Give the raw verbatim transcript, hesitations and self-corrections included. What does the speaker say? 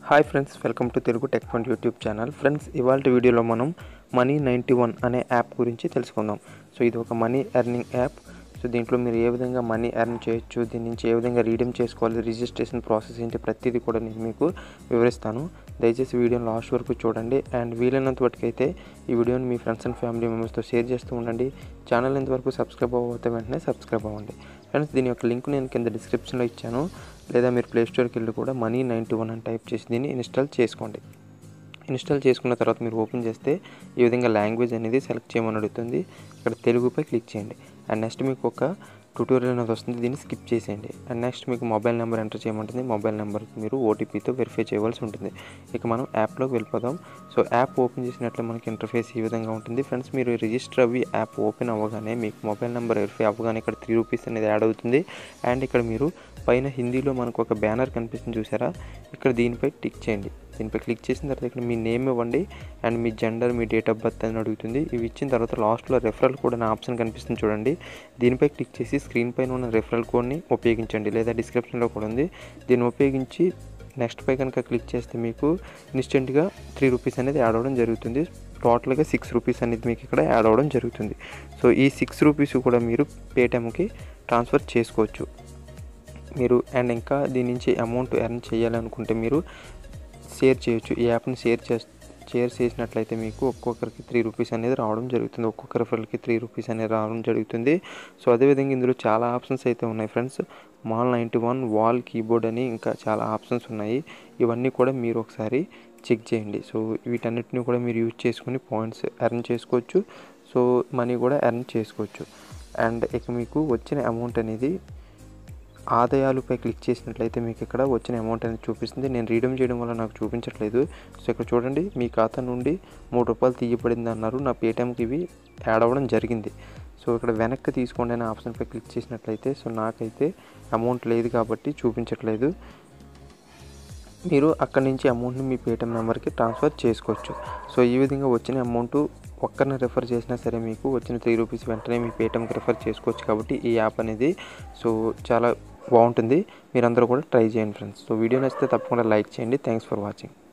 Hi friends, welcome to Telugu tech fund YouTube channel. Friends, ఇవాళ వీడియోలో మనం మనీ నైంటీ వన్ అనే యాప్ గురించి తెలుసుకుందాం. సో ఇది ఒక మనీ ఎర్నింగ్ యాప్. సో దీంట్లో మీరు ఏ విధంగా మనీ ఎర్న్ చేయొచ్చు, దీని నుంచి ఏ విధంగా రీడీమ్ చేసుకోవాలి, రిజిస్ట్రేషన్ ప్రాసెస్ ఏంటి, ప్రతిదీ కూడా నేను మీకు వివరిస్తాను. దయచేసి వీడియోని లాస్ట్ వరకు చూడండి. అండ్ వీలైనంత వరకు అయితే ఈ వీడియోని మీ ఫ్రెండ్స్ అండ్ ఫ్యామిలీ మెంబర్స్తో షేర్ చేస్తూ ఉండండి. ఛానల్ ఎంతవరకు సబ్స్క్రైబ్ అవ్వతే వెంటనే సబ్స్క్రైబ్ అవ్వండి. ఫ్రెండ్స్, దీని యొక్క లింక్ నేను కింద డిస్క్రిప్షన్లో ఇచ్చాను, లేదా మీరు ప్లేస్టోర్కి వెళ్ళి కూడా మనీ నైంటీ వన్ అని టైప్ చేసి దీన్ని ఇన్స్టాల్ చేసుకోండి. ఇన్స్టాల్ చేసుకున్న తర్వాత మీరు ఓపెన్ చేస్తే ఈ విధంగా లాంగ్వేజ్ అనేది సెలెక్ట్ చేయమని అడుగుతుంది. ఇక్కడ తెలుగుపై క్లిక్ చేయండి. అండ్ నెక్స్ట్ మీకు ఒక ట్యూటోరియల్ అనేది వస్తుంది, దీన్ని స్కిప్ చేసేయండి. అండ్ నెక్స్ట్ మీకు మొబైల్ నెంబర్ ఎంటర్ చేయమంటుంది. మొబైల్ నెంబర్ మీరు ఓటీపీతో వెరిఫై చేయవలసి ఉంటుంది. ఇక మనం యాప్లోకి వెళ్ళిపోదాం. సో యాప్ ఓపెన్ చేసినట్లే మనకి ఇంటర్ఫేస్ ఈ విధంగా ఉంటుంది. ఫ్రెండ్స్, మీరు రిజిస్టర్ అవ్వి యాప్ ఓపెన్ అవ్వగానే మీకు మొబైల్ నెంబర్ వెరిఫై అవ్వగానే ఇక్కడ త్రీ రూపీస్ అనేది యాడ్ అవుతుంది. అండ్ ఇక్కడ మీరు పైన హిందీలో మనకు ఒక బ్యానర్ కనిపిస్తుంది చూసారా, ఇక్కడ దీనిపై టిక్ చేయండి. దీనిపై క్లిక్ చేసిన తర్వాత ఇక్కడ మీ నేమ్ ఇవ్వండి అండ్ మీ జెండర్, మీ డేట్ ఆఫ్ బర్త్ అని అడుగుతుంది. ఇవి ఇచ్చిన తర్వాత లాస్ట్లో రెఫరల్ కోడ్ అనే ఆప్షన్ కనిపిస్తుంది చూడండి, దీనిపై క్లిక్ చేసి స్క్రీన్ పైన ఉన్న రెఫరల్ కోడ్ని ఉపయోగించండి, లేదా డిస్క్రిప్షన్లో కూడా ఉంది. దీన్ని ఉపయోగించి నెక్స్ట్ పై కనుక క్లిక్ చేస్తే మీకు ఇన్స్టెంట్గా త్రీ రూపీస్ అనేది యాడ్ అవ్వడం జరుగుతుంది. టోటల్గా సిక్స్ రూపీస్ అనేది మీకు ఇక్కడ యాడ్ అవ్వడం జరుగుతుంది. సో ఈ సిక్స్ రూపీస్ కూడా మీరు పేటిఎంకి ట్రాన్స్ఫర్ చేసుకోవచ్చు మీరు. అండ్ ఇంకా దీని నుంచి అమౌంట్ ఎర్న్ చేయాలనుకుంటే మీరు షేర్ చేయొచ్చు. ఈ యాప్ని షేర్ చే షేర్ చేసినట్లయితే మీకు ఒక్కొక్కరికి త్రీ రూపీస్ అనేది రావడం జరుగుతుంది. ఒక్కొక్క రెఫరల్కి త్రీ రూపీస్ అనేది రావడం జరుగుతుంది. సో అదేవిధంగా ఇందులో చాలా ఆప్షన్స్ అయితే ఉన్నాయి friends. Mall ninety one, wall keyboard అని ఇంకా చాలా ఆప్షన్స్ ఉన్నాయి. ఇవన్నీ కూడా మీరు ఒకసారి చెక్ చేయండి. సో వీటన్నిటిని కూడా మీరు యూజ్ చేసుకుని పాయింట్స్ ఎర్న్ చేసుకోవచ్చు. సో మనీ కూడా ఎర్న్ చేసుకోవచ్చు. అండ్ ఇక మీకు వచ్చిన అమౌంట్ అనేది ఆదాయాలపై క్లిక్ చేసినట్లయితే మీకు ఇక్కడ వచ్చిన అమౌంట్ అనేది చూపిస్తుంది. నేను రీడీమ్ చేయడం వల్ల నాకు చూపించట్లేదు. సో ఇక్కడ చూడండి, మీ ఖాతా నుండి మూడు రూపాయలు తీయబడింది అన్నారు. నా పేటిఎంకి ఇవి యాడ్ అవ్వడం జరిగింది. సో ఇక్కడ వెనక్కి తీసుకోండి అనే ఆప్షన్పై క్లిక్ చేసినట్లయితే సో నాకైతే అమౌంట్ లేదు కాబట్టి చూపించట్లేదు. మీరు అక్కడి నుంచి అమౌంట్ని మీ పేటిఎం నెంబర్కి ట్రాన్స్ఫర్ చేసుకోవచ్చు. సో ఈ విధంగా వచ్చిన అమౌంట్ ఒక్కరిని రెఫర్ చేసినా సరే మీకు వచ్చిన త్రీ రూపీస్ వెంటనే మీ పేటిఎంకి రెఫర్ చేసుకోవచ్చు. కాబట్టి ఈ యాప్ అనేది సో చాలా బాగుంటుంది. మీరందరూ కూడా ట్రై చేయండి ఫ్రెండ్స్. సో వీడియో నచ్చితే తప్పకుండా లైక్ చేయండి. Thanks for watching.